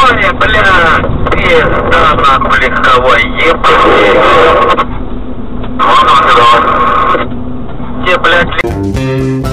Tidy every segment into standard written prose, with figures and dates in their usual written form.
Ой, бля, пизда, нахуй, легковой, ебать. Вот он, да. Те, блядь,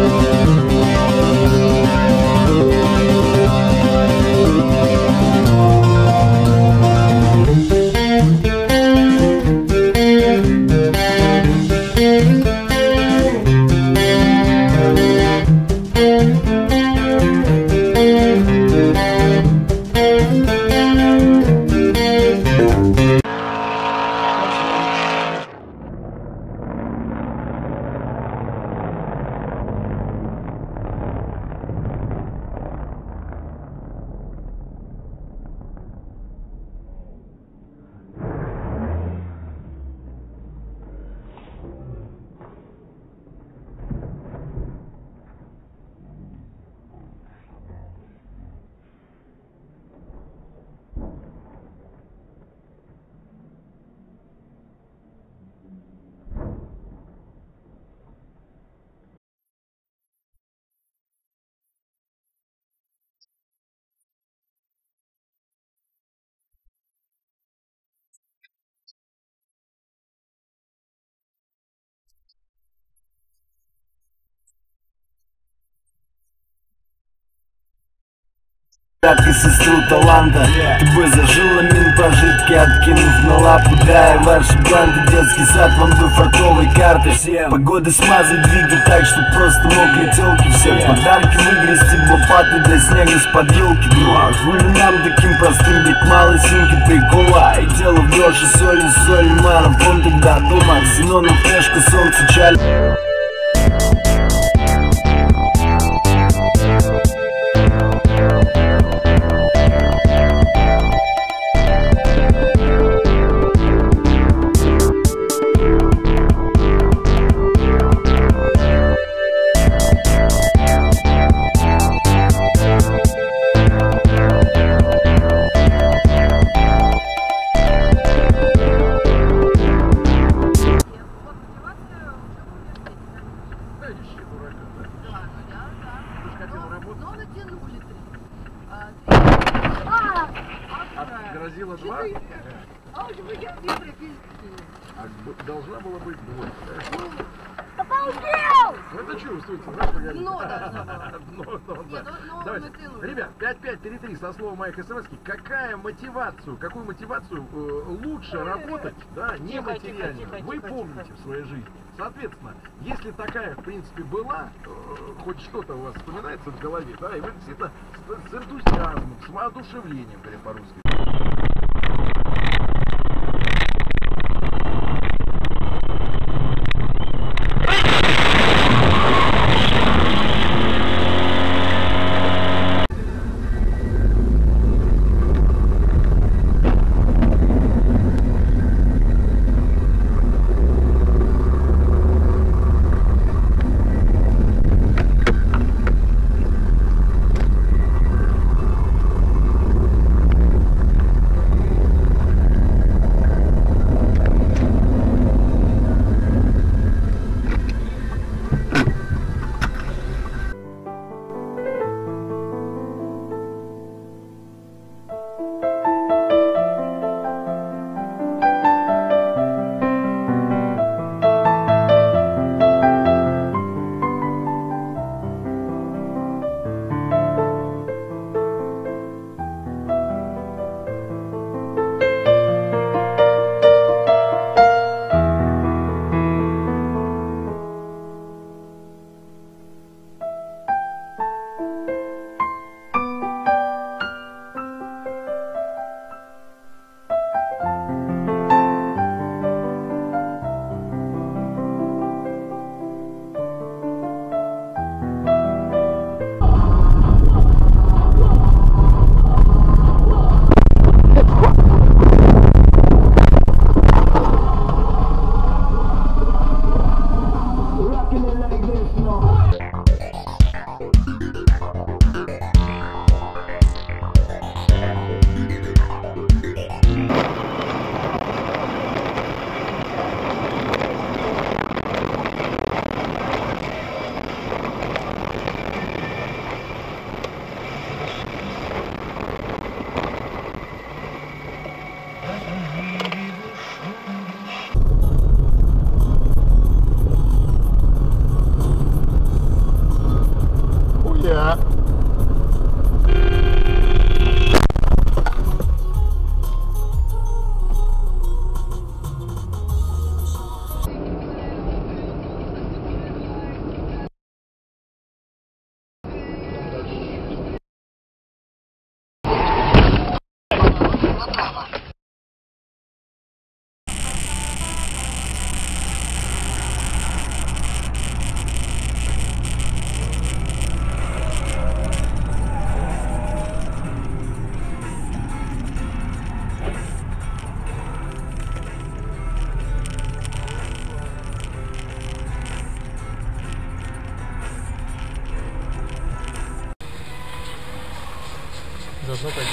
Как и сестру таланта, ты бы зажила мин пожитки, откинув на лапу, да, и ваши бланты, детский сад, вам бы фартовой карты. Всем погоды смазать двигать так, что просто мокли телки. Все подарки выгрести лопаты до снега с-под елки. Ну а хули нам таким простым быть, мало синьки прикола. И дело в дрожи, соли, марафон тогда дома. Ксеноном флешка, солнце, чаль. Грозило 2? Должна была быть 2. Обалдел! Ну это чувствуется, знаешь, погоди. Дно должно было. Давайте. Ребят, 5533 со словом моих смс-ки. Какую мотивацию лучше работать, да, не материально? Вы помните в своей жизни. Соответственно, если такая, в принципе, была, хоть что-то у вас вспоминается в голове, да, и вы действительно с энтузиазмом, с воодушевлением, говоря по-русски. Заодно пойду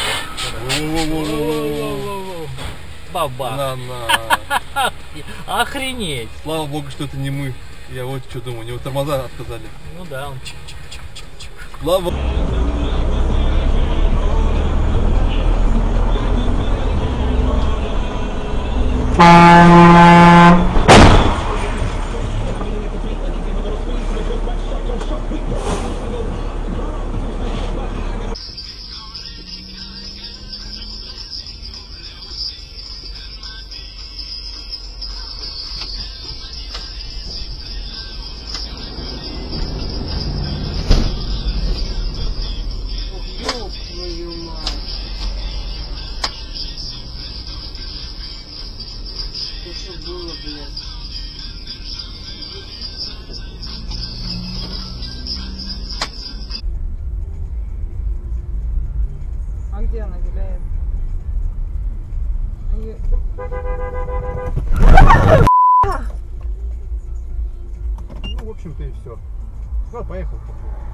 посмотрю. Баба. Охренеть. Слава богу, что это не мы. Я вот что думаю, у него тормоза отказали. Ну да, он чик-чик-чик-чик-чик. Слава. А где она гуляет? Ну, в общем-то и все. Ну, поехал.